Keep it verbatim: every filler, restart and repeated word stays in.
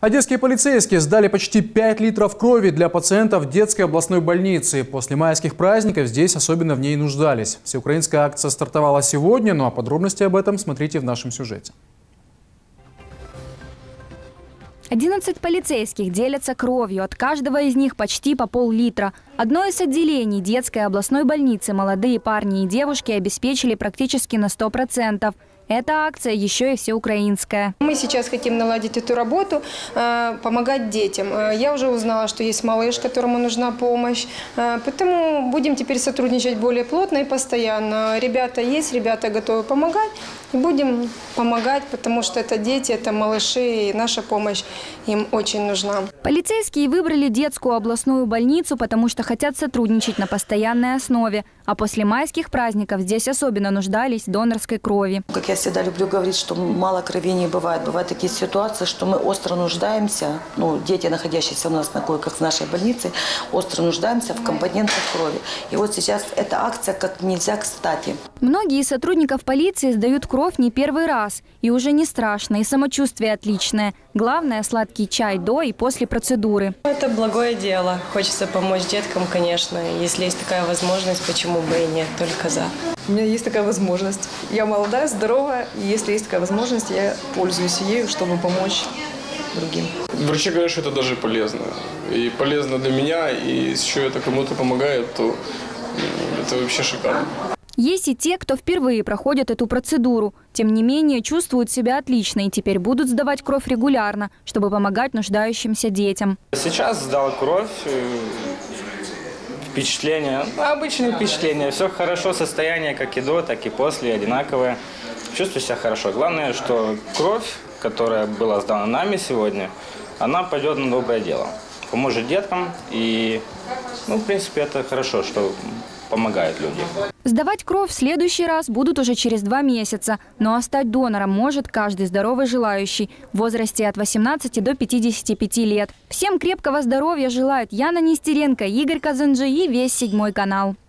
Одесские полицейские сдали почти пять литров крови для пациентов детской областной больницы. После майских праздников здесь особенно в ней нуждались. Всеукраинская акция стартовала сегодня, ну а подробности об этом смотрите в нашем сюжете. одиннадцать полицейских делятся кровью. От каждого из них почти по пол-литра. Одно из отделений детской областной больницы молодые парни и девушки обеспечили практически на сто процентов. Эта акция еще и всеукраинская. Мы сейчас хотим наладить эту работу, помогать детям. Я уже узнала, что есть малыш, которому нужна помощь. Поэтому будем теперь сотрудничать более плотно и постоянно. Ребята есть, ребята готовы помогать. И будем помогать, потому что это дети, это малыши, и наша помощь им очень нужна. Полицейские выбрали детскую областную больницу, потому что хотят сотрудничать на постоянной основе. А после майских праздников здесь особенно нуждались в донорской крови. Как я всегда люблю говорить, что мало крови не бывает. Бывают такие ситуации, что мы остро нуждаемся, ну, дети, находящиеся у нас на койках в нашей больнице, остро нуждаемся в компонентах крови. И вот сейчас эта акция как нельзя кстати. Многие из сотрудников полиции сдают кровь не первый раз. И уже не страшно, и самочувствие отличное. Главное – сладкий чай до и после процедуры. Это благое дело. Хочется помочь деткам, конечно. Если есть такая возможность, почему бы и нет, только за. У меня есть такая возможность. Я молодая, здоровая. И если есть такая возможность, я пользуюсь ею, чтобы помочь другим. Врачи говорят, что это даже полезно. И полезно для меня, и если еще это кому-то помогает, то это вообще шикарно. Есть и те, кто впервые проходит эту процедуру. Тем не менее, чувствуют себя отлично и теперь будут сдавать кровь регулярно, чтобы помогать нуждающимся детям. Сейчас сдал кровь. Впечатления, обычные впечатления. Все хорошо, состояние как и до, так и после, одинаковое. Чувствую себя хорошо. Главное, что кровь, которая была сдана нами сегодня, она пойдет на доброе дело. Поможет деткам и, ну, в принципе, это хорошо, что помогают люди. Сдавать кровь в следующий раз будут уже через два месяца. Ну а стать донором может каждый здоровый желающий в возрасте от восемнадцати до пятидесяти пяти лет. Всем крепкого здоровья желают Яна Нестеренко, Игорь Казанджи и весь седьмой канал.